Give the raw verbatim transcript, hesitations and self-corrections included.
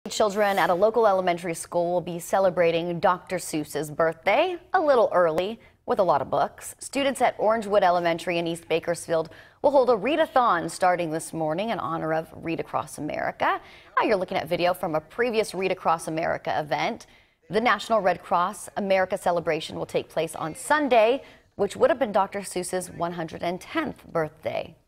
Children at a local elementary school will be celebrating Doctor Seuss's birthday a little early with a lot of books. Students at Orangewood Elementary in East Bakersfield will hold a readathon starting this morning in honor of Read Across America. Now you're looking at video from a previous Read Across America event. The National Red Cross America celebration will take place on Sunday, which would have been Doctor Seuss's one hundred tenth birthday.